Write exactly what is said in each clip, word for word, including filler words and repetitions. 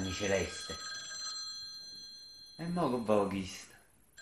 Gianni Celeste. E mo che voglio sta?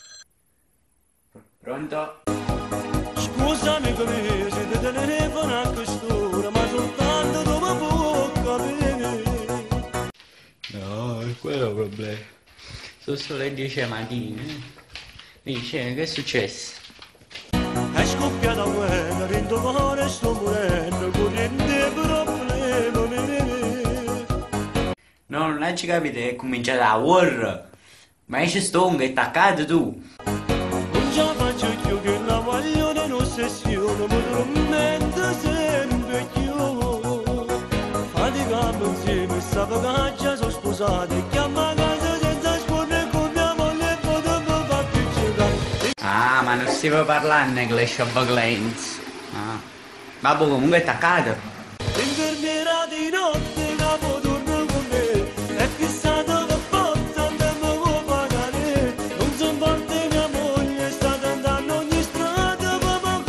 Pronto? Scusami come se ti telefono a quest'ora, ma soltanto dove può capire. No, è quello il problema. Sono solo le dieci mattine. Dice, che è successo? È scoppiata guerra, dentro cuore sto morendo, corrente problemi. No, non hai capito che è cominciata la war. Ma esce stongo e attaccato tu. Non ce la faccio più che la voglio un'ossessione, mi tormenta sempre più. Faticamo insieme, sta vacanza sono sposati, e chiama a casa senza scuola con mia moglie e poi dopo fa più giocare. Ah, ma non stiamo parlando di Clash of Clans. Ah. Babbo comunque è attaccato. L'infermiera di notte capo torna con me, è fissata per forza, non mi può pagare. Non si parte mia moglie, sta tentando ogni strada per mi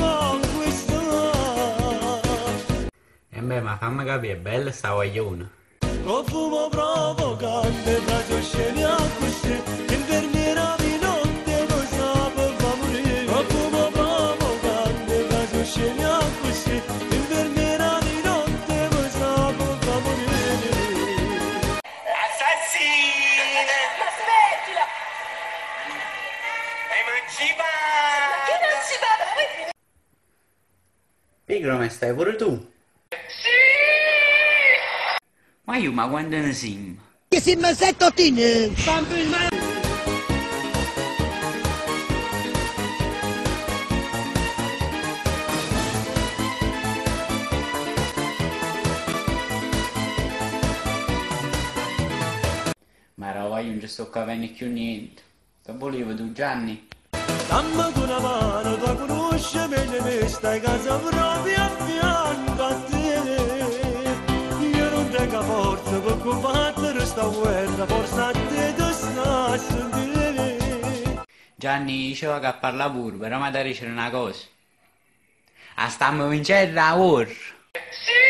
conquistare. E beh, ma fammi capire, è bella sta guagliona. Con fumo provocante, tra sceni a così, l'infermiera di notte lo sa per fa morire. Con fumo provocante, tra sceni a così, l'infermiera di notte lo sa per fa morire. Assassina! Ma smettila! Emancipata! Che non si va? Poi... Pigro, ma stai pure tu? Sì! Ma io, ma quando ne siamo? Che si mi sei tottine? Ma roba, io non ci sto capendo più niente. Che volevo tu, Gianni? Dammi tu una mano, tu conosci meglio me, stai a casa proprio a fianco a te. Io non tengo forza per combattere sta guerra, forse a te ti sta a sentire. Gianni diceva che parla pure, però mi da dicere una cosa. Ah, stiamo vincendo la war. Sì!